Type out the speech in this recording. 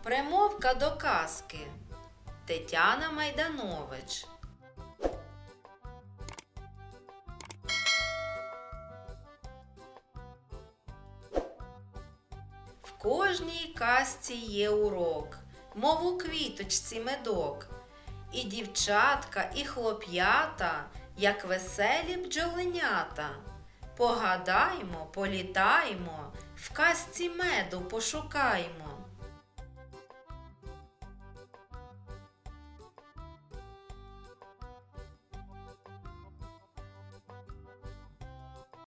Примовка до казки. Тетяна Майданович. В кожній казці є урок, мов у квіточці медок. І дівчатка, і хлоп'ята, як веселі бджоленята. Погадаймо, політаймо, в казці меду пошукаймо.